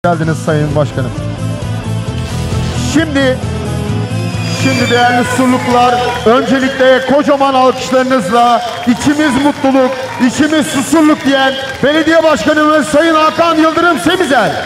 geldiniz Sayın Başkanım. Şimdi değerli Susurluklular, öncelikle kocaman alkışlarınızla içimiz mutluluk, içimiz Susurluk diyen Belediye Başkanımız Sayın Hakan Yıldırım Semizer.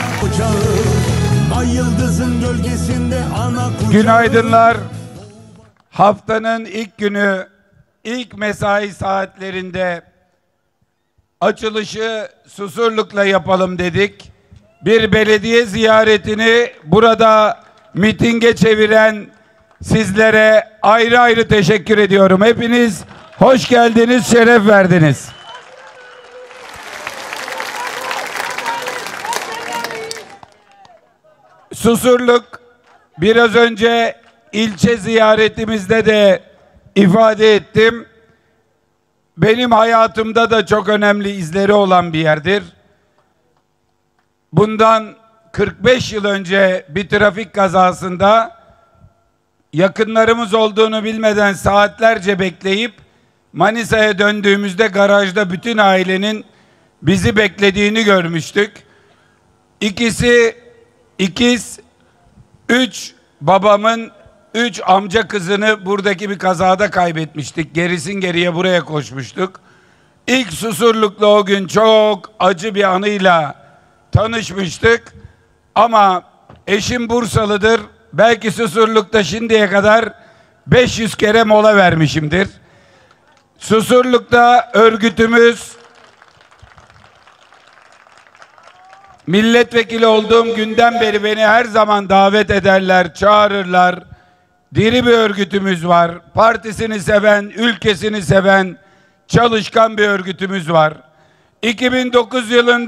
Günaydınlar. Haftanın ilk günü, ilk mesai saatlerinde açılışı Susurluk'la yapalım dedik. Bir belediye ziyaretini burada mitinge çeviren sizlere ayrı ayrı teşekkür ediyorum. Hepiniz hoş geldiniz, şeref verdiniz. Susurluk, biraz önce ilçe ziyaretimizde de ifade ettim, benim hayatımda da çok önemli izleri olan bir yerdir. Bundan 45 yıl önce bir trafik kazasında yakınlarımız olduğunu bilmeden saatlerce bekleyip Manisa'ya döndüğümüzde garajda bütün ailenin bizi beklediğini görmüştük. İkisi ikiz, 3 babamın 3 amca kızını buradaki bir kazada kaybetmiştik. Gerisin geriye buraya koşmuştuk. İlk Susurluk'la o gün çok acı bir anıyla tanışmıştık. Ama eşim Bursalıdır. Belki Susurluk'ta şimdiye kadar 500 kere mola vermişimdir. Susurluk'ta örgütümüz, milletvekili olduğum günden beri beni her zaman davet ederler, çağırırlar. Diri bir örgütümüz var. Partisini seven, ülkesini seven, çalışkan bir örgütümüz var. 2009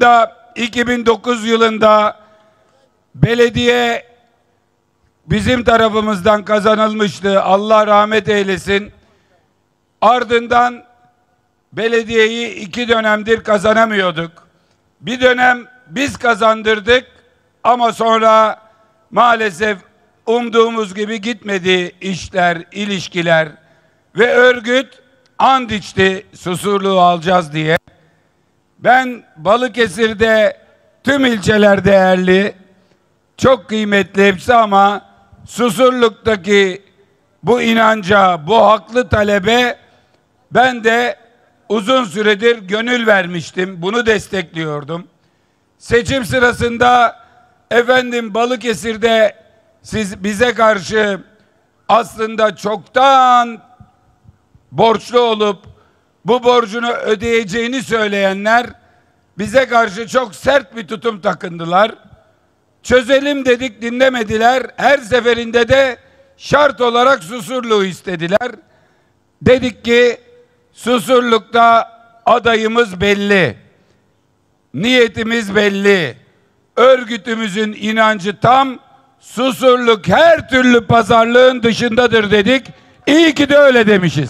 yılında belediye bizim tarafımızdan kazanılmıştı. Allah rahmet eylesin. Ardından belediyeyi 2 dönemdir kazanamıyorduk. Bir dönem biz kazandırdık ama sonra maalesef umduğumuz gibi gitmedi işler, ilişkiler ve örgüt and içti Susurluğu alacağız diye. Ben Balıkesir'de tüm ilçeler değerli, çok kıymetli hepsi ama Susurluk'taki bu inanca, bu haklı talebe ben de uzun süredir gönül vermiştim. Bunu destekliyordum. Seçim sırasında efendim Balıkesir'de siz bize karşı aslında çoktan borçlu olup bu borcunu ödeyeceğini söyleyenler bize karşı çok sert bir tutum takındılar. Çözelim dedik, dinlemediler. Her seferinde de şart olarak Susurluğu istediler. Dedik ki Susurluk'ta adayımız belli. Niyetimiz belli. Örgütümüzün inancı tam. Susurluk her türlü pazarlığın dışındadır dedik. İyi ki de öyle demişiz.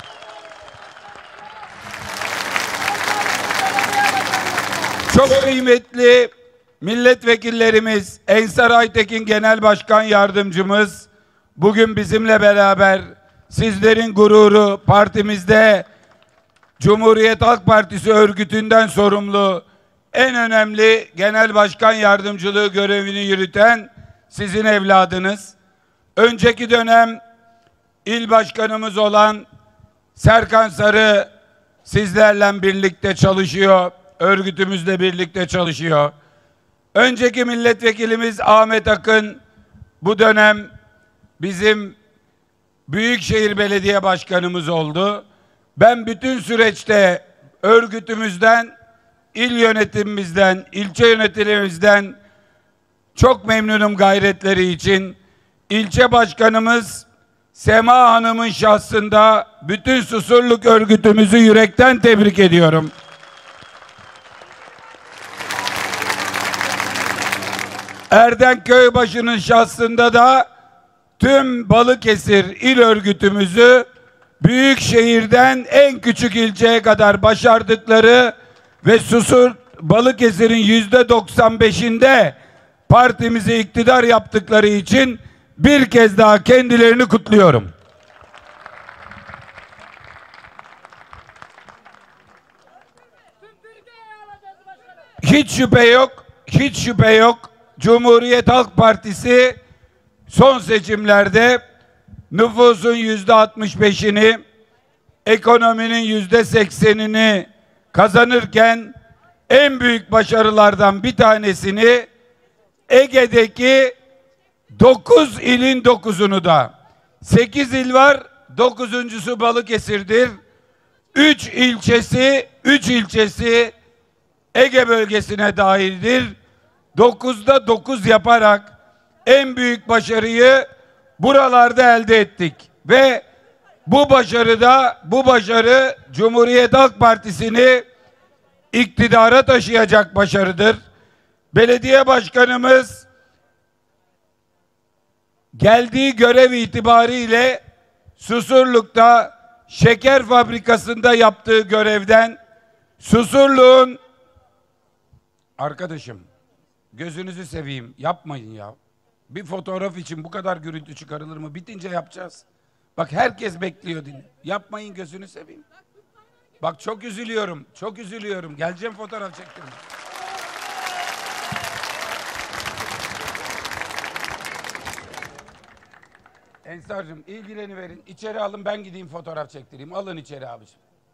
Çok kıymetli milletvekillerimiz, Ensar Aytekin Genel Başkan Yardımcımız bugün bizimle beraber, sizlerin gururu, partimizde Cumhuriyet Halk Partisi örgütünden sorumlu en önemli genel başkan yardımcılığı görevini yürüten sizin evladınız. Önceki dönem il başkanımız olan Serkan Sarı sizlerle birlikte çalışıyor, örgütümüzle birlikte çalışıyor. Önceki milletvekilimiz Ahmet Akın bu dönem bizim Büyükşehir Belediye Başkanımız oldu. Ben bütün süreçte örgütümüzden, il yönetimimizden, ilçe yönetimimizden çok memnunum gayretleri için. İlçe başkanımız Sema Hanım'ın şahsında bütün Susurluk örgütümüzü yürekten tebrik ediyorum. Erden Köybaşı'nın şahsında da tüm Balıkesir il örgütümüzü büyük şehirden en küçük ilçeye kadar başardıkları ve Balıkesir'in %95'inde partimizi iktidar yaptıkları için bir kez daha kendilerini kutluyorum. Hiç şüphe yok, hiç şüphe yok, Cumhuriyet Halk Partisi son seçimlerde nüfusun %65'ini, ekonominin %80'ini kazanırken en büyük başarılardan bir tanesini Ege'deki 9 ilin 9'unu da, 8 il var, 9.'sü Balıkesir'dir. 3 ilçesi Ege bölgesine dahildir. 9'da 9 yaparak en büyük başarıyı buralarda elde ettik ve bu başarı Cumhuriyet Halk Partisi'ni iktidara taşıyacak başarıdır. Belediye başkanımız geldiği görev itibariyle Susurluk'ta şeker fabrikasında yaptığı görevden, Susurluk'un, arkadaşım gözünüzü seveyim yapmayın ya. Bir fotoğraf için bu kadar gürültü çıkarılır mı? Bitince yapacağız. Bak herkes bekliyor dinle. Yapmayın gözünü seveyim. Bak çok üzülüyorum. Çok üzülüyorum. Geleceğim fotoğraf çektirmeye. Ensar'cığım ilgileniverin. İçeri alın, ben gideyim fotoğraf çektireyim. Alın içeri abiciğim.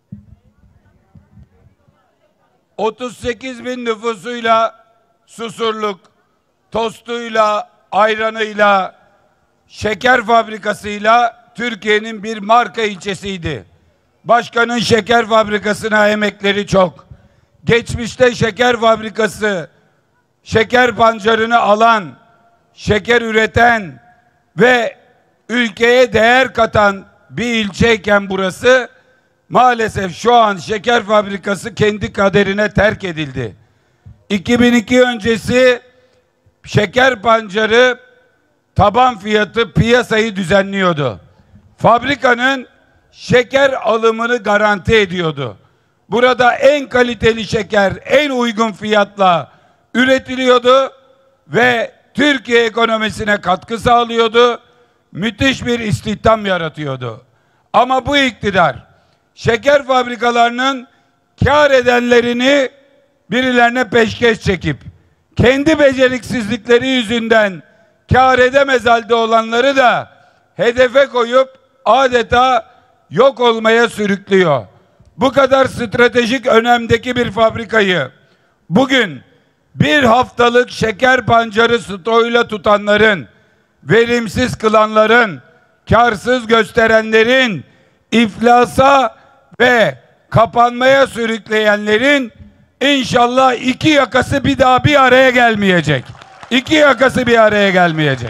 38 bin nüfusuyla Susurluk, tostuyla, ayranıyla, şeker fabrikasıyla Türkiye'nin bir marka ilçesiydi. Başkanın şeker fabrikasına emekleri çok. Geçmişte şeker fabrikası, şeker pancarını alan, şeker üreten ve ülkeye değer katan bir ilçeyken burası, maalesef şu an şeker fabrikası kendi kaderine terk edildi. 2002 öncesi şeker pancarı taban fiyatı piyasayı düzenliyordu. Fabrikanın şeker alımını garanti ediyordu. Burada en kaliteli şeker en uygun fiyatla üretiliyordu ve Türkiye ekonomisine katkı sağlıyordu. Müthiş bir istihdam yaratıyordu. Ama bu iktidar şeker fabrikalarının kar edenlerini birilerine peşkeş çekip kendi beceriksizlikleri yüzünden kar edemez halde olanları da hedefe koyup adeta yok olmaya sürüklüyor. Bu kadar stratejik önemdeki bir fabrikayı bugün bir haftalık şeker pancarı stoğuyla tutanların, verimsiz kılanların, karsız gösterenlerin, iflasa ve kapanmaya sürükleyenlerin inşallah iki yakası bir daha bir araya gelmeyecek. İki yakası bir araya gelmeyecek.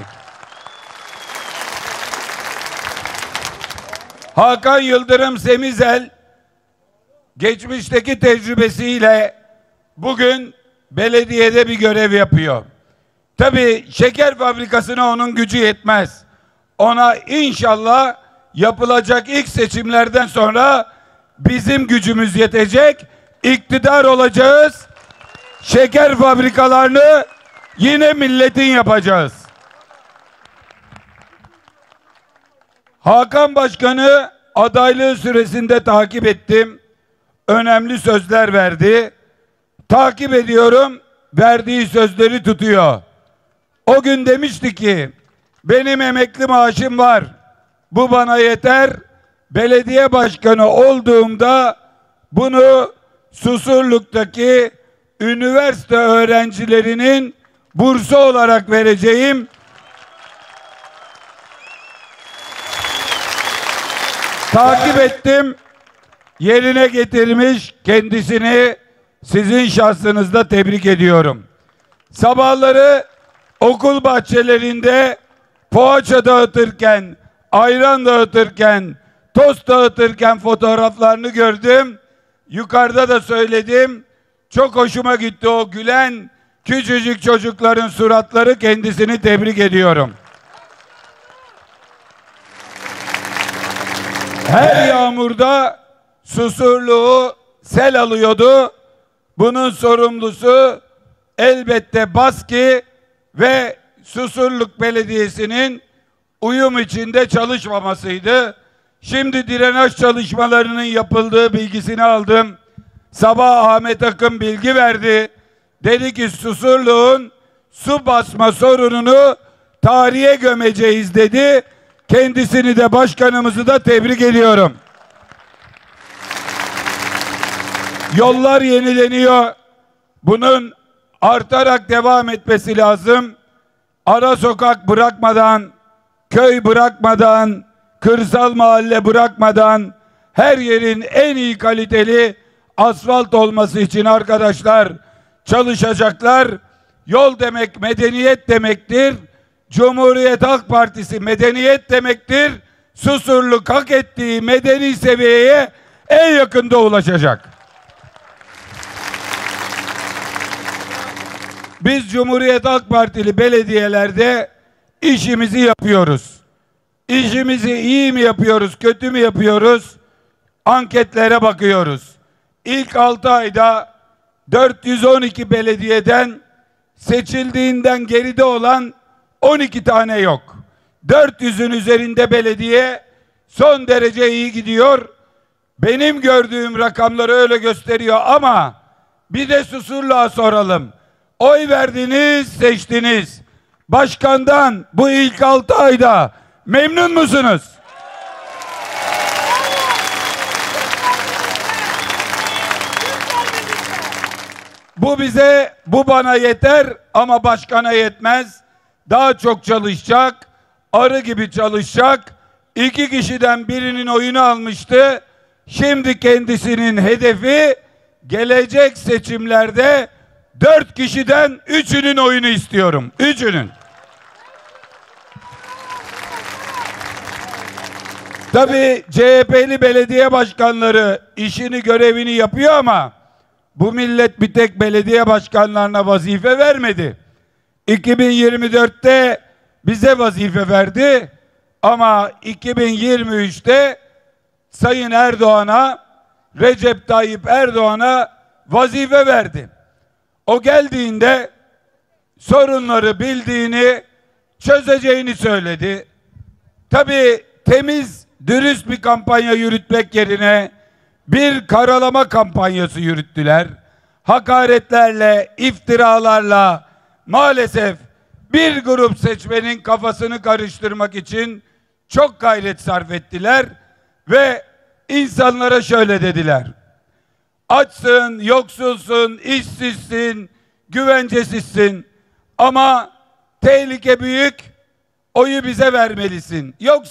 Hakan Yıldırım Semizel geçmişteki tecrübesiyle bugün belediyede bir görev yapıyor. Tabii şeker fabrikasına onun gücü yetmez. Ona inşallah yapılacak ilk seçimlerden sonra bizim gücümüz yetecek. İktidar olacağız. Şeker fabrikalarını yine milletin yapacağız. Hakan Başkan'ı adaylığı süresinde takip ettim. Önemli sözler verdi. Takip ediyorum. Verdiği sözleri tutuyor. O gün demişti ki benim emekli maaşım var. Bu bana yeter. Belediye başkanı olduğumda bunu Susurluk'taki üniversite öğrencilerinin bursu olarak vereceğim. Takip ettim. Yerine getirmiş, kendisini sizin şahsınızda tebrik ediyorum. Sabahları okul bahçelerinde poğaça dağıtırken, ayran dağıtırken, tost dağıtırken fotoğraflarını gördüm. Yukarıda da söyledim. Çok hoşuma gitti o gülen küçücük çocukların suratları, kendisini tebrik ediyorum. Her yağmurda Susurluğu sel alıyordu. Bunun sorumlusu elbette BASKİ ve Susurluk Belediyesi'nin uyum içinde çalışmamasıydı. Şimdi drenaj çalışmalarının yapıldığı bilgisini aldım. Sabah Ahmet Akın bilgi verdi. Dedi ki Susurluğun su basma sorununu tarihe gömeceğiz dedi. Kendisini de başkanımızı da tebrik ediyorum. Yollar yenileniyor. Bunun artarak devam etmesi lazım. Ara sokak bırakmadan, köy bırakmadan, kırsal mahalle bırakmadan her yerin en iyi kaliteli asfalt olması için arkadaşlar çalışacaklar. Yol demek medeniyet demektir. Cumhuriyet Halk Partisi medeniyet demektir. Susurluk hak ettiği medeni seviyeye en yakında ulaşacak. Biz Cumhuriyet Halk Partili belediyelerde işimizi yapıyoruz. İşimizi iyi mi yapıyoruz, kötü mü yapıyoruz? Anketlere bakıyoruz. İlk 6 ayda 412 belediyeden seçildiğinden geride olan 12 tane yok. 400'ün üzerinde belediye son derece iyi gidiyor. Benim gördüğüm rakamları öyle gösteriyor ama bir de Susurluğa soralım. Oy verdiniz, seçtiniz. Başkandan bu ilk 6 ayda memnun musunuz? Bu bana yeter ama başkana yetmez. Daha çok çalışacak, arı gibi çalışacak. 2 kişiden birinin oyunu almıştı. Şimdi kendisinin hedefi gelecek seçimlerde 4 kişiden 3'ünün oyunu istiyorum. 3'ünün. Tabii CHP'li belediye başkanları işini görevini yapıyor ama bu millet bir tek belediye başkanlarına vazife vermedi. 2024'te bize vazife verdi ama 2023'te Sayın Erdoğan'a, Recep Tayyip Erdoğan'a vazife verdi. O geldiğinde sorunları bildiğini, çözeceğini söyledi. Tabii temiz, dürüst bir kampanya yürütmek yerine bir karalama kampanyası yürüttüler. Hakaretlerle, iftiralarla maalesef bir grup seçmenin kafasını karıştırmak için çok gayret sarf ettiler ve insanlara şöyle dediler: açsın, yoksulsun, işsizsin, güvencesizsin ama tehlike büyük, oyu bize vermelisin.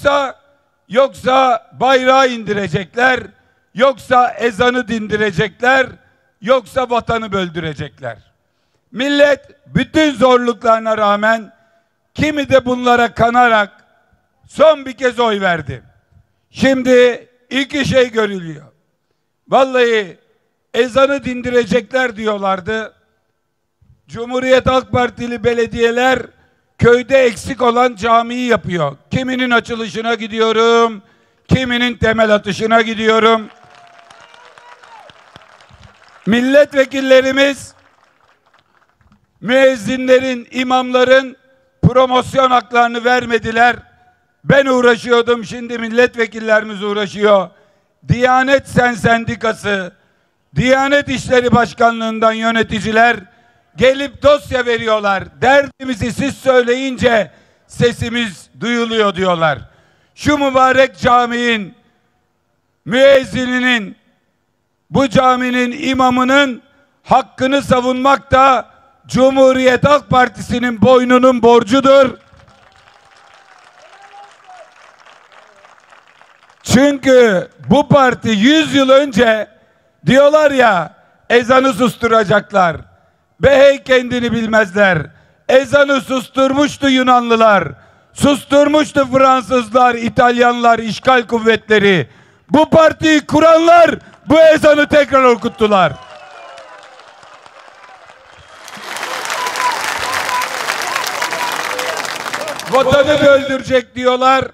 Yoksa bayrağı indirecekler, yoksa ezanı dindirecekler, yoksa vatanı böldürecekler. Millet bütün zorluklarına rağmen kimi de bunlara kanarak son bir kez oy verdi. Şimdi iki şey görülüyor. Vallahi ezanı dindirecekler diyorlardı. Cumhuriyet Halk Partili belediyeler köyde eksik olan camiyi yapıyor. Kiminin açılışına gidiyorum, kiminin temel atışına gidiyorum. Milletvekillerimiz, müezzinlerin, imamların promosyon haklarını vermediler. Ben uğraşıyordum, şimdi milletvekillerimiz uğraşıyor. Diyanet Sen Sendikası, Diyanet İşleri Başkanlığından yöneticiler gelip dosya veriyorlar. Derdimizi siz söyleyince sesimiz duyuluyor diyorlar. Şu mübarek caminin müezzininin, bu caminin imamının hakkını savunmak da Cumhuriyet Halk Partisi'nin boynunun borcudur. Çünkü bu parti 100 yıl önce diyorlar ya, ezanı susturacaklar. Be hey kendini bilmezler. Ezanı susturmuştu Yunanlılar. Susturmuştu Fransızlar, İtalyanlar, işgal kuvvetleri. Bu partiyi kuranlar bu ezanı tekrar okuttular. Vatanı böldürecek diyorlar.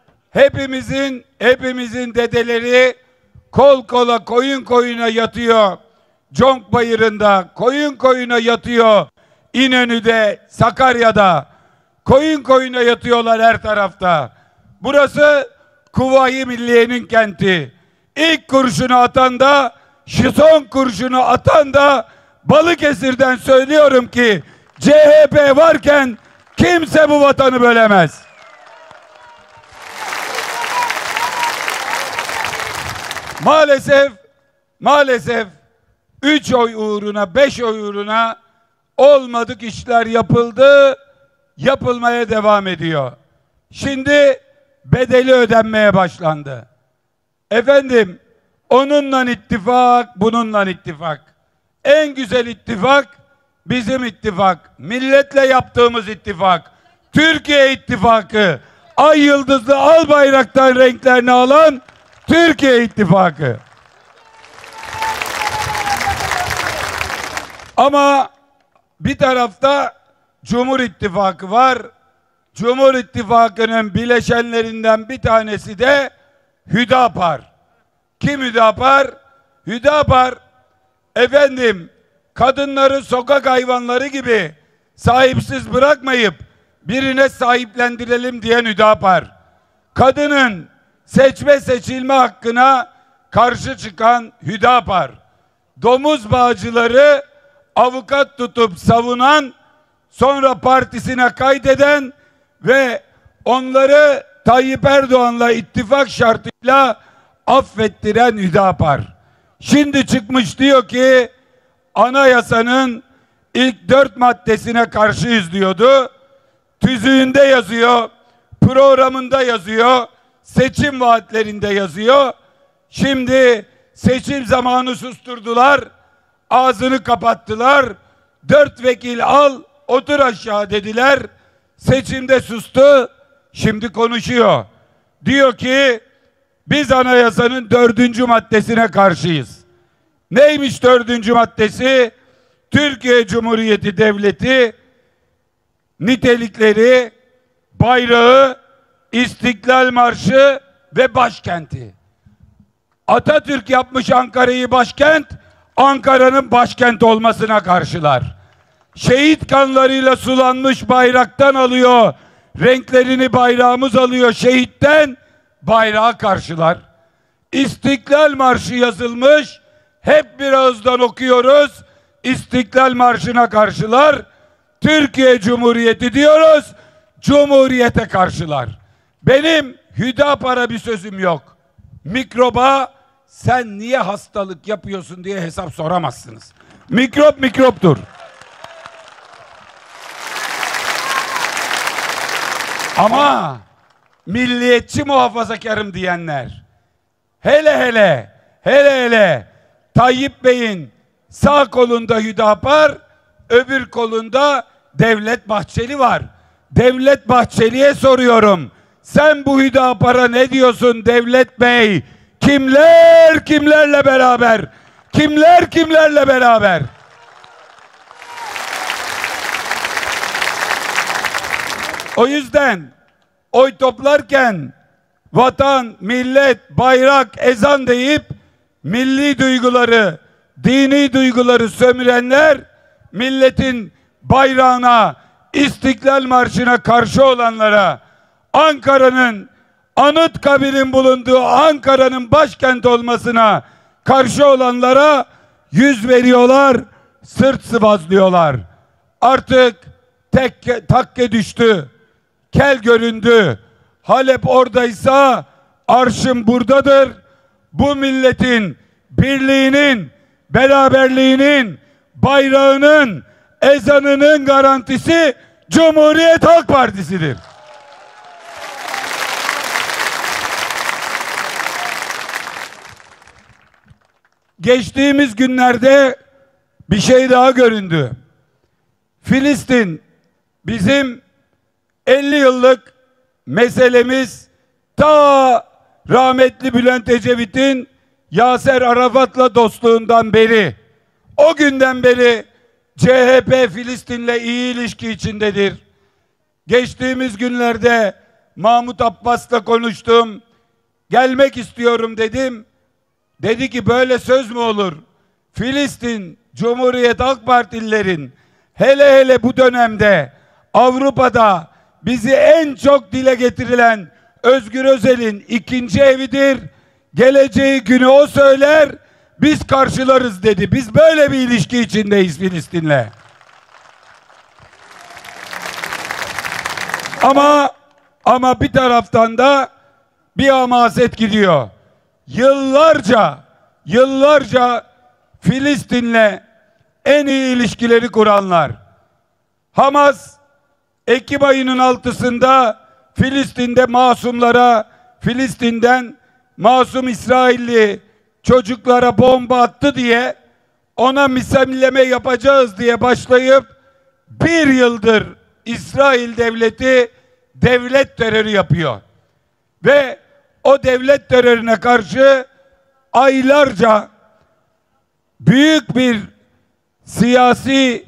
Hepimizin dedeleri kol kola, koyun koyuna yatıyor. Conk Bayırı'nda koyun koyuna yatıyor. İnönü'de, Sakarya'da koyun koyuna yatıyorlar her tarafta. Burası Kuvayi Milliye'nin kenti. İlk kurşunu atan da, son kurşunu atan da Balıkesir'den söylüyorum ki CHP varken kimse bu vatanı bölemez. Maalesef 3 oy uğruna, 5 oy uğruna olmadık işler yapıldı, yapılmaya devam ediyor. Şimdi bedeli ödenmeye başlandı. Efendim, onunla ittifak, bununla ittifak. En güzel ittifak bizim ittifak. Milletle yaptığımız ittifak. Türkiye ittifakı. Ay yıldızlı al bayraktan renklerini alan Türkiye ittifakı. Ama bir tarafta Cumhur İttifakı var. Cumhur İttifakı'nın bileşenlerinden bir tanesi de Hüdapar. Kim Hüdapar? Hüdapar, efendim, kadınları sokak hayvanları gibi sahipsiz bırakmayıp birine sahiplendirelim diyen Hüdapar. Kadının seçme seçilme hakkına karşı çıkan Hüdapar. Domuz bağcıları avukat tutup savunan, sonra partisine kaydeden ve onları Tayyip Erdoğan'la ittifak şartıyla affettiren Hüdapar. Şimdi çıkmış diyor ki anayasanın ilk 4 maddesine karşıyız diyordu. Tüzüğünde yazıyor, programında yazıyor, seçim vaatlerinde yazıyor. Şimdi seçim zamanı susturdular, ağzını kapattılar. 4 vekil al, otur aşağı dediler. Seçimde sustu, şimdi konuşuyor. Diyor ki biz anayasanın 4. maddesine karşıyız. Neymiş 4. maddesi? Türkiye Cumhuriyeti Devleti nitelikleri, bayrağı, İstiklal Marşı ve başkenti. Atatürk yapmış Ankara'yı başkent, Ankara'nın başkent olmasına karşılar. Şehit kanlarıyla sulanmış bayraktan alıyor, renklerini bayrağımız alıyor şehitten, bayrağı karşılar. İstiklal Marşı yazılmış, hep bir ağızdan okuyoruz, İstiklal Marşı'na karşılar. Türkiye Cumhuriyeti diyoruz, Cumhuriyete karşılar. Benim Hüdapar'a bir sözüm yok. Mikroba sen niye hastalık yapıyorsun diye hesap soramazsınız. Mikrop mikroptur. Ama milliyetçi muhafazakarım diyenler, hele Tayyip Bey'in sağ kolunda Hüdapar, öbür kolunda Devlet Bahçeli var. Devlet Bahçeli'ye soruyorum. Sen bu Hüdapar'a ne diyorsun Devlet Bey? Kimler kimlerle beraber? Kimler kimlerle beraber? O yüzden oy toplarken vatan, millet, bayrak, ezan deyip milli duyguları, dini duyguları sömürenler, milletin bayrağına, İstiklal Marşı'na karşı olanlara, Ankara'nın, Anıtkabir'in bulunduğu Ankara'nın başkent olmasına karşı olanlara yüz veriyorlar, sırt sıvazlıyorlar. Artık takke düştü, kel göründü. Halep oradaysa arşım buradadır. Bu milletin birliğinin, beraberliğinin, bayrağının, ezanının garantisi Cumhuriyet Halk Partisi'dir. Geçtiğimiz günlerde bir şey daha göründü. Filistin bizim 50 yıllık meselemiz, ta rahmetli Bülent Ecevit'in Yaser Arafat'la dostluğundan beri, o günden beri CHP Filistin'le iyi ilişki içindedir. Geçtiğimiz günlerde Mahmut Abbas'la konuştum. Gelmek istiyorum dedim. Dedi ki böyle söz mü olur? Filistin, Cumhuriyet Halk Partililerin hele bu dönemde Avrupa'da bizi en çok dile getirilen Özgür Özel'in ikinci evidir. Geleceği günü o söyler biz karşılarız dedi. Biz böyle bir ilişki içindeyiz Filistin'le. Ama bir taraftan da bir hamaset gidiyor. Yıllarca Filistin'le en iyi ilişkileri kuranlar. Hamas Ekim ayının 6'sında Filistin'de masumlara, Filistin'den masum İsrailli çocuklara bomba attı diye, ona misilleme yapacağız diye başlayıp bir yıldır İsrail devleti devlet terörü yapıyor. Ve o devlet terörüne karşı aylarca büyük bir siyasi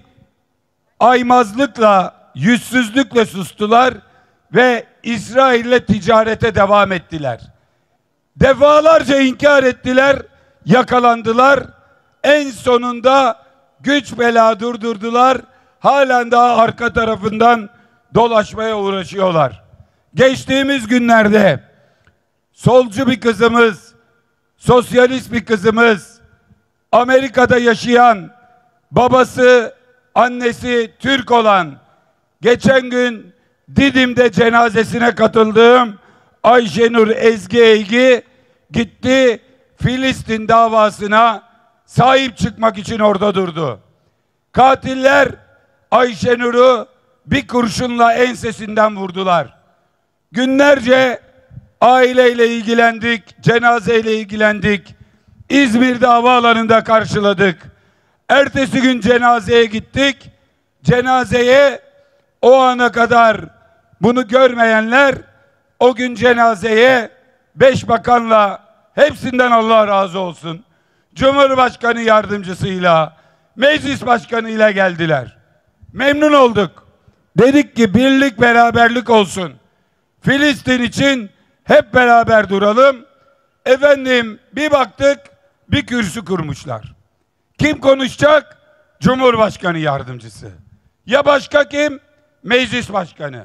aymazlıkla, yüzsüzlükle sustular ve İsrail'le ticarete devam ettiler. Defalarca inkar ettiler, yakalandılar. En sonunda güç bela durdurdular. Halen daha arka tarafından dolaşmaya uğraşıyorlar. Geçtiğimiz günlerde solcu bir kızımız, sosyalist bir kızımız, Amerika'da yaşayan, babası, annesi Türk olan, geçen gün Didim'de cenazesine katıldığım Ayşenur Ezgi Eygi gitti, Filistin davasına sahip çıkmak için orada durdu. Katiller Ayşenur'u bir kurşunla ensesinden vurdular. Günlerce aileyle ilgilendik, cenazeyle ilgilendik. İzmir'de havaalanında karşıladık. Ertesi gün cenazeye gittik. Cenazeye o ana kadar bunu görmeyenler o gün cenazeye 5 bakanla, hepsinden Allah razı olsun, Cumhurbaşkanı yardımcısıyla, meclis başkanıyla geldiler. Memnun olduk. Dedik ki birlik beraberlik olsun. Filistin için hep beraber duralım. Efendim bir baktık bir kürsü kurmuşlar. Kim konuşacak? Cumhurbaşkanı yardımcısı. Ya başka kim? Meclis başkanı.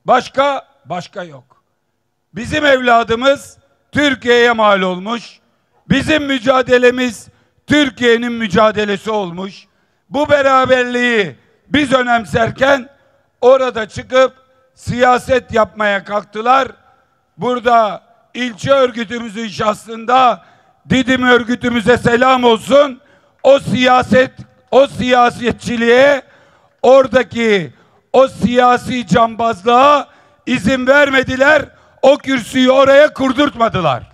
Başka yok. Bizim evladımız Türkiye'ye mal olmuş. Bizim mücadelemiz Türkiye'nin mücadelesi olmuş. Bu beraberliği biz önemserken orada çıkıp siyaset yapmaya kalktılar. Burada ilçe örgütümüzün şahsında Didim örgütümüze selam olsun. O siyasetçiliğe, oradaki o siyasi cambazlığa izin vermediler. O kürsüyü oraya kurdurtmadılar.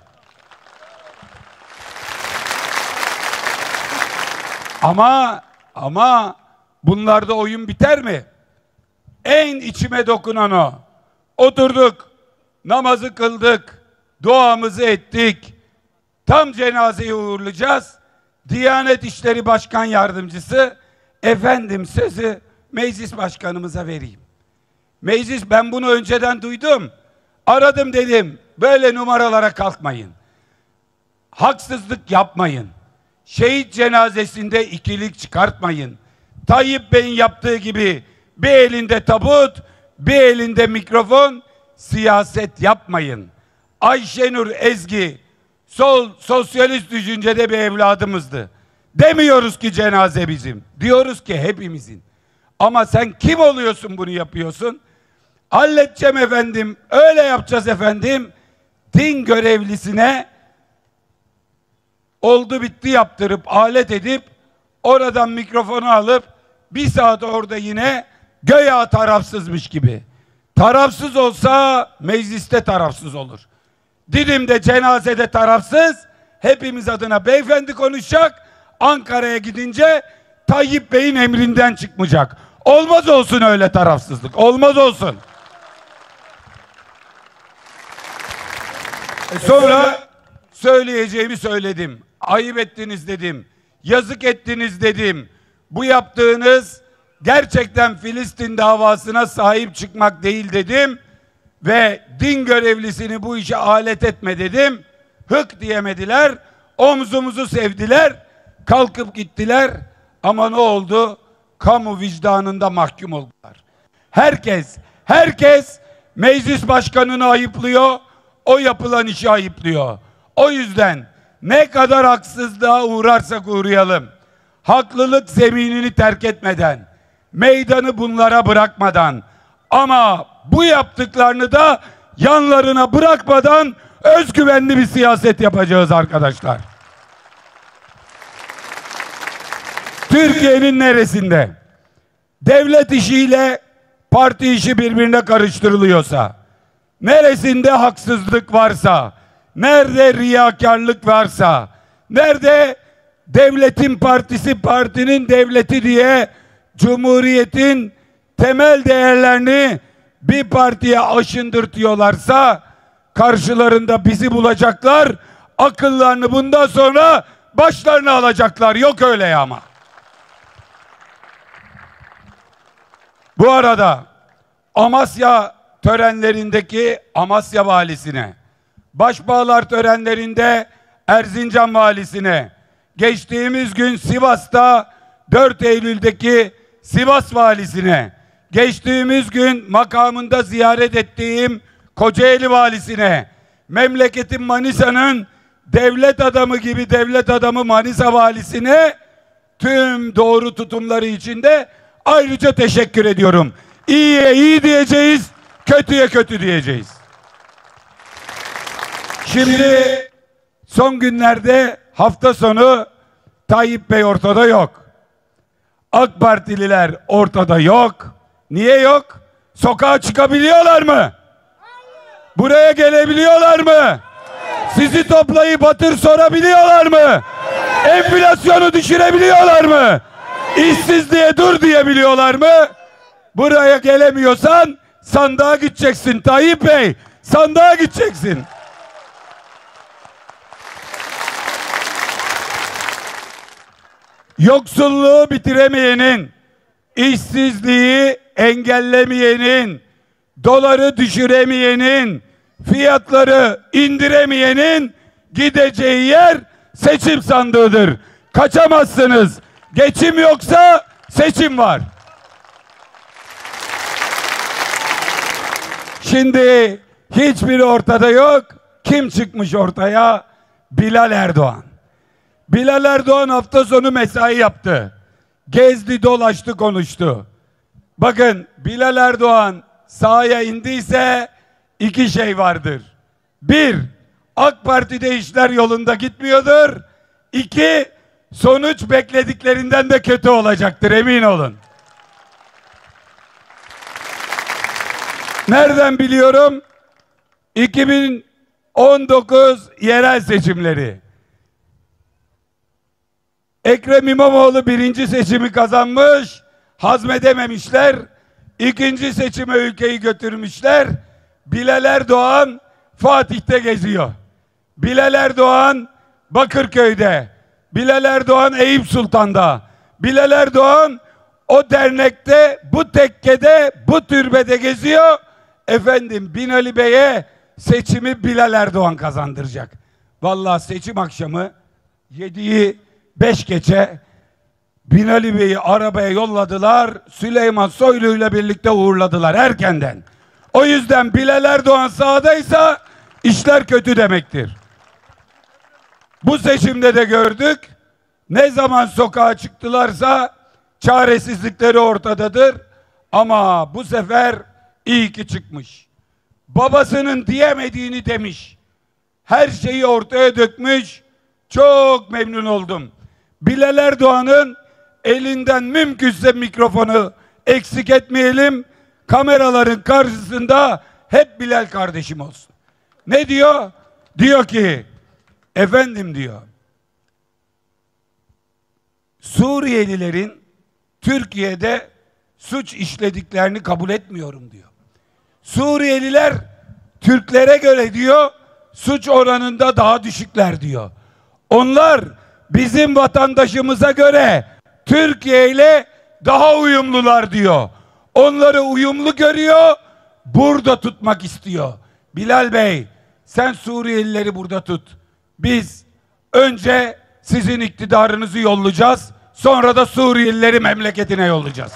Ama bunlarda oyun biter mi? En içime dokunan o. Oturduk, namazı kıldık, duamızı ettik. Tam cenazeyi uğurlayacağız. Diyanet İşleri Başkan Yardımcısı, efendim sözü meclis başkanımıza vereyim. Meclis, ben bunu önceden duydum. Aradım, dedim böyle numaralara kalkmayın. Haksızlık yapmayın. Şehit cenazesinde ikilik çıkartmayın. Tayyip Bey'in yaptığı gibi bir elinde tabut, bir elinde mikrofon, siyaset yapmayın. Ayşenur Ezgi sosyalist düşüncede bir evladımızdı. Demiyoruz ki cenaze bizim. Diyoruz ki hepimizin. Ama sen kim oluyorsun bunu yapıyorsun? Halledeceğim efendim, öyle yapacağız efendim. Din görevlisine oldu bitti yaptırıp, alet edip, oradan mikrofonu alıp bir saat orada yine göya tarafsızmış gibi. Tarafsız olsa mecliste tarafsız olur. Didim'de cenazede tarafsız, hepimiz adına beyefendi konuşacak. Ankara'ya gidince Tayyip Bey'in emrinden çıkmayacak. Olmaz olsun öyle tarafsızlık. Olmaz olsun. Sonra söyleyeceğimi söyledim. Ayıp ettiniz dedim. Yazık ettiniz dedim. Bu yaptığınız gerçekten Filistin davasına sahip çıkmak değil dedim. Ve din görevlisini bu işe alet etme dedim. Hık diyemediler. Omzumuzu sevdiler. Kalkıp gittiler. Ama ne oldu? Kamu vicdanında mahkum oldular. Herkes meclis başkanını ayıplıyor. O yapılan işi ayıplıyor. O yüzden ne kadar haksızlığa uğrarsak uğrayalım, haklılık zeminini terk etmeden, meydanı bunlara bırakmadan, ama bu yaptıklarını da yanlarına bırakmadan özgüvenli bir siyaset yapacağız arkadaşlar. Türkiye'nin neresinde devlet işiyle parti işi birbirine karıştırılıyorsa, neresinde haksızlık varsa, nerede riyakarlık varsa, nerede devletin partisi partinin devleti diye Cumhuriyet'in temel değerlerini bir partiye aşındırtıyorlarsa, karşılarında bizi bulacaklar, akıllarını bundan sonra başlarına alacaklar. Yok öyle ya ama. Bu arada Amasya törenlerindeki Amasya valisine, başbağlar törenlerinde Erzincan valisine, geçtiğimiz gün Sivas'ta 4 Eylül'deki Sivas valisine, geçtiğimiz gün makamında ziyaret ettiğim Kocaeli valisine, memleketin Manisa'nın devlet adamı gibi devlet adamı Manisa valisine tüm doğru tutumları içinde ayrıca teşekkür ediyorum. İyiye iyi diyeceğiz, kötüye kötü diyeceğiz. Şimdi son günlerde hafta sonu Tayyip Bey ortada yok. AK Partililer ortada yok. Niye yok? Sokağa çıkabiliyorlar mı? Buraya gelebiliyorlar mı? Sizi toplayıp hatır sorabiliyorlar mı? Enflasyonu düşürebiliyorlar mı? İşsizliğe dur diyebiliyorlar mı? Buraya gelemiyorsan sandığa gideceksin Tayyip Bey. Sandığa gideceksin. Yoksulluğu bitiremeyenin, işsizliği engellemeyenin, doları düşüremeyenin, fiyatları indiremeyenin gideceği yer seçim sandığıdır. Kaçamazsınız. Geçim yoksa seçim var. Şimdi hiçbiri ortada yok. Kim çıkmış ortaya? Bilal Erdoğan. Bilal Erdoğan hafta sonu mesai yaptı. Gezdi, dolaştı, konuştu. Bakın, Bilal Erdoğan sahaya indiyse iki şey vardır. Bir, AK Parti'de işler yolunda gitmiyordur. İki, sonuç beklediklerinden de kötü olacaktır, emin olun. Nereden biliyorum? 2019 yerel seçimleri. Ekrem İmamoğlu birinci seçimi kazanmış, hazmedememişler. İkinci seçime ülkeyi götürmüşler. Bilal Erdoğan Fatih'te geziyor. Bilal Erdoğan Bakırköy'de. Bilal Erdoğan Eyüp Sultan'da. Bilal Erdoğan o dernekte, bu tekkede, bu türbede geziyor. Efendim, Binali Bey'e seçimi Bilal Erdoğan kazandıracak. Vallahi seçim akşamı 7'yi 5 geçe Binali Bey'i arabaya yolladılar. Süleyman Soylu ile birlikte uğurladılar erkenden. O yüzden Bilal Erdoğan sahadaysa işler kötü demektir. Bu seçimde de gördük. Ne zaman sokağa çıktılarsa çaresizlikleri ortadadır. Ama bu sefer iyi ki çıkmış. Babasının diyemediğini demiş. Her şeyi ortaya dökmüş. Çok memnun oldum. Bilal Erdoğan'ın elinden mümkünse mikrofonu eksik etmeyelim. Kameraların karşısında hep Bilal kardeşim olsun. Ne diyor? Diyor ki, efendim diyor, Suriyelilerin Türkiye'de suç işlediklerini kabul etmiyorum diyor. Suriyeliler Türklere göre diyor suç oranında daha düşükler diyor. Onlar bizim vatandaşımıza göre Türkiye ile daha uyumlular diyor. Onları uyumlu görüyor, burada tutmak istiyor. Bilal Bey, sen Suriyelileri burada tut. Biz önce sizin iktidarınızı yollayacağız, sonra da Suriyelileri memleketine yollayacağız.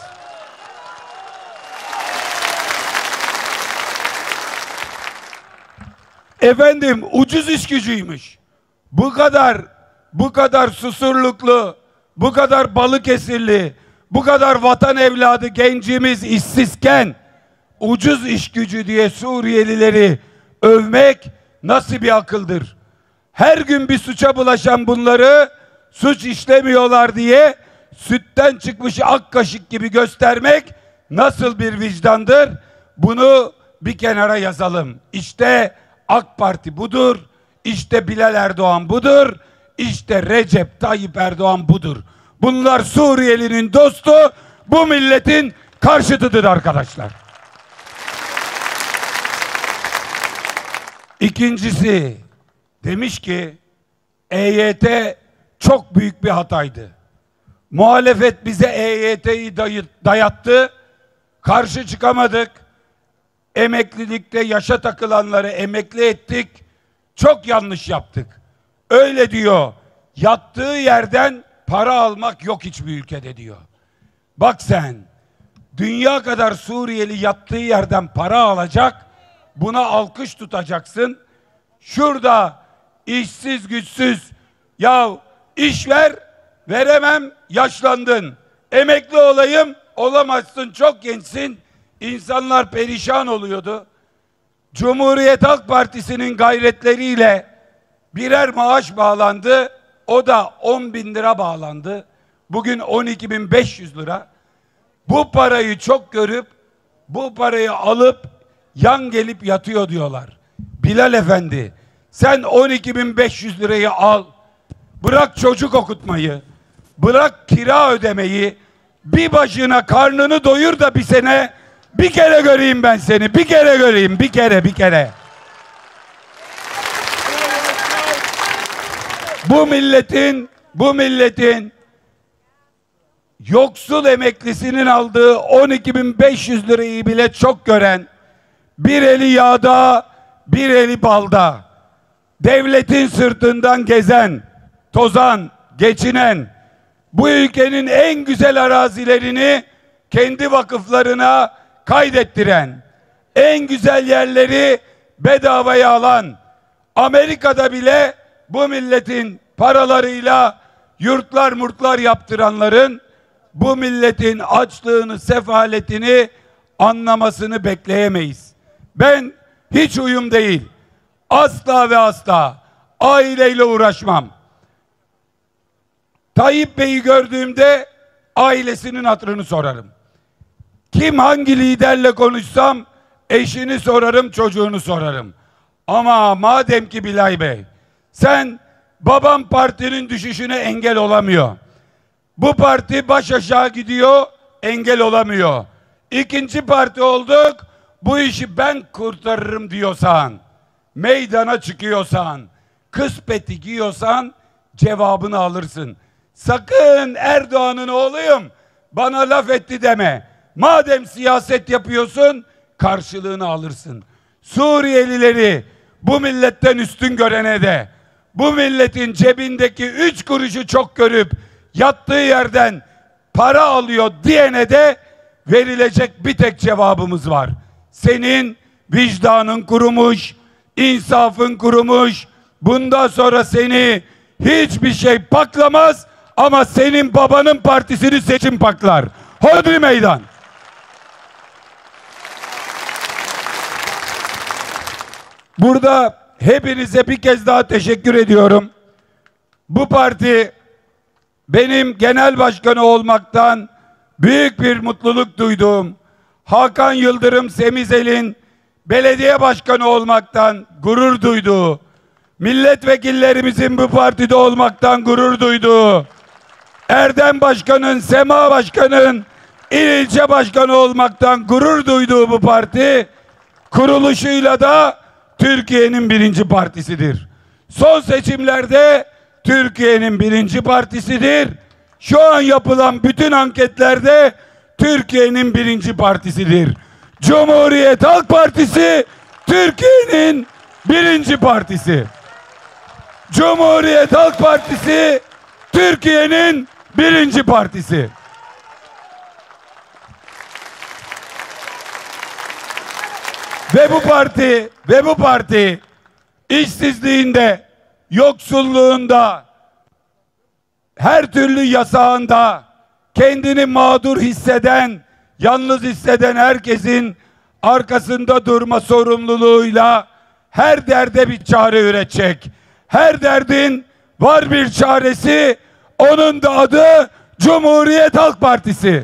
Efendim, ucuz iş gücüymüş. bu kadar Susurluklu, bu kadar Balıkesirli, bu kadar vatan evladı gencimiz işsizken ucuz iş gücü diye Suriyelileri övmek nasıl bir akıldır? Her gün bir suça bulaşan bunları suç işlemiyorlar diye sütten çıkmış ak kaşık gibi göstermek nasıl bir vicdandır? Bunu bir kenara yazalım. İşte AK Parti budur. İşte Bilal Erdoğan budur. İşte Recep Tayyip Erdoğan budur. Bunlar Suriyelinin dostu, bu milletin karşıtıdır arkadaşlar. İkincisi, demiş ki EYT çok büyük bir hataydı. Muhalefet bize EYT'yi dayattı. Karşı çıkamadık. Emeklilikte yaşa takılanları emekli ettik. Çok yanlış yaptık. Öyle diyor. Yattığı yerden para almak yok hiçbir ülkede diyor. Bak sen, dünya kadar Suriyeli yattığı yerden para alacak. Buna alkış tutacaksın. Şurada işsiz güçsüz, ya iş ver, veremem, yaşlandın. Emekli olayım, olamazsın, çok gençsin. İnsanlar perişan oluyordu. Cumhuriyet Halk Partisi'nin gayretleriyle birer maaş bağlandı. O da 10.000 lira bağlandı. Bugün 12.500 lira. Bu parayı çok görüp bu parayı alıp yan gelip yatıyor diyorlar. Bilal Efendi, sen 12.500 lirayı al. Bırak çocuk okutmayı. Bırak kira ödemeyi. Bir başına karnını doyur da bir sene, bir kere göreyim ben seni. Bir kere göreyim. Bir kere. Bu milletin yoksul emeklisinin aldığı 12.500 lirayı bile çok gören, bir eli yağda, bir eli balda, devletin sırtından gezen, tozan, geçinen, bu ülkenin en güzel arazilerini kendi vakıflarına kaydettiren, en güzel yerleri bedavaya alan, Amerika'da bile bu milletin paralarıyla yurtlar murtlar yaptıranların bu milletin açlığını, sefaletini anlamasını bekleyemeyiz. Ben hiç uyum değil. Asla ve asla aileyle uğraşmam. Tayyip Bey'i gördüğümde ailesinin hatırını sorarım. Kim hangi liderle konuşsam eşini sorarım, çocuğunu sorarım. Ama madem ki Bilal Bey, sen babam partinin düşüşüne engel olamıyor. Bu parti baş aşağı gidiyor, engel olamıyor. İkinci parti olduk, bu işi ben kurtarırım diyorsan, meydana çıkıyorsan, kıspeti giyiyorsan cevabını alırsın. Sakın Erdoğan'ın oğluyum, bana laf etti deme. Madem siyaset yapıyorsun, karşılığını alırsın. Suriyelileri bu milletten üstün görene de, bu milletin cebindeki 3 kuruşu çok görüp yattığı yerden para alıyor diyene de verilecek bir tek cevabımız var. Senin vicdanın kurumuş, insafın kurumuş. Bundan sonra seni hiçbir şey paklamaz ama senin babanın partisini seçim paklar. Hodri meydan. Burada hepinize bir kez daha teşekkür ediyorum. Bu parti benim genel başkanı olmaktan büyük bir mutluluk duyduğum, Hakan Yıldırım Semizel'in belediye başkanı olmaktan gurur duyduğu, milletvekillerimizin bu partide olmaktan gurur duyduğu, Erdem Başkan'ın, Sema Başkan'ın il ilçe başkanı olmaktan gurur duyduğu bu parti, kuruluşuyla da Türkiye'nin birinci partisidir. Son seçimlerde Türkiye'nin birinci partisidir. Şu an yapılan bütün anketlerde Türkiye'nin birinci partisidir. Cumhuriyet Halk Partisi Türkiye'nin birinci partisi. Cumhuriyet Halk Partisi Türkiye'nin birinci partisi. Ve bu parti işsizliğinde, yoksulluğunda, her türlü yasağında kendini mağdur hisseden, yalnız hisseden herkesin arkasında durma sorumluluğuyla her derde bir çare üretecek. Her derdin var bir çaresi, onun da adı Cumhuriyet Halk Partisi.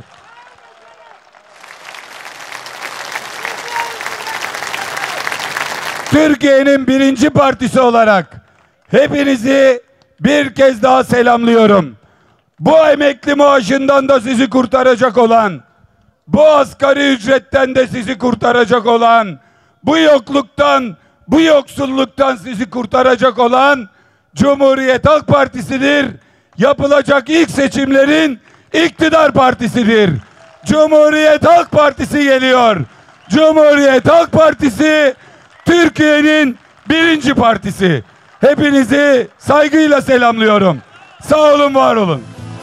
Türkiye'nin birinci partisi olarak hepinizi bir kez daha selamlıyorum. Bu emekli maaşından da sizi kurtaracak olan, bu asgari ücretten de sizi kurtaracak olan, bu yokluktan, bu yoksulluktan sizi kurtaracak olan Cumhuriyet Halk Partisi'dir. Yapılacak ilk seçimlerin iktidar partisidir. Cumhuriyet Halk Partisi geliyor. Cumhuriyet Halk Partisi Türkiye'nin birinci partisi. Hepinizi saygıyla selamlıyorum. Sağ olun, var olun.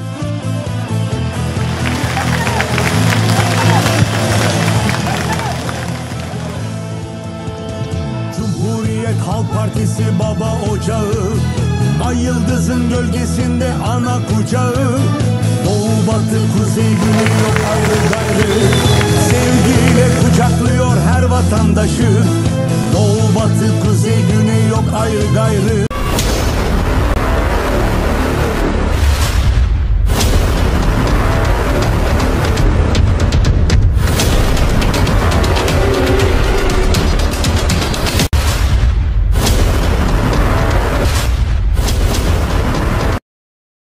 Cumhuriyet Halk Partisi baba ocağı, ay yıldızın gölgesinde ana kucağı. Doğu batı kuzey güney yok ayrı gayrı, sevgiyle kucaklıyor her vatandaşı. Doğu batı kuzey güney yok ayrı gayrı,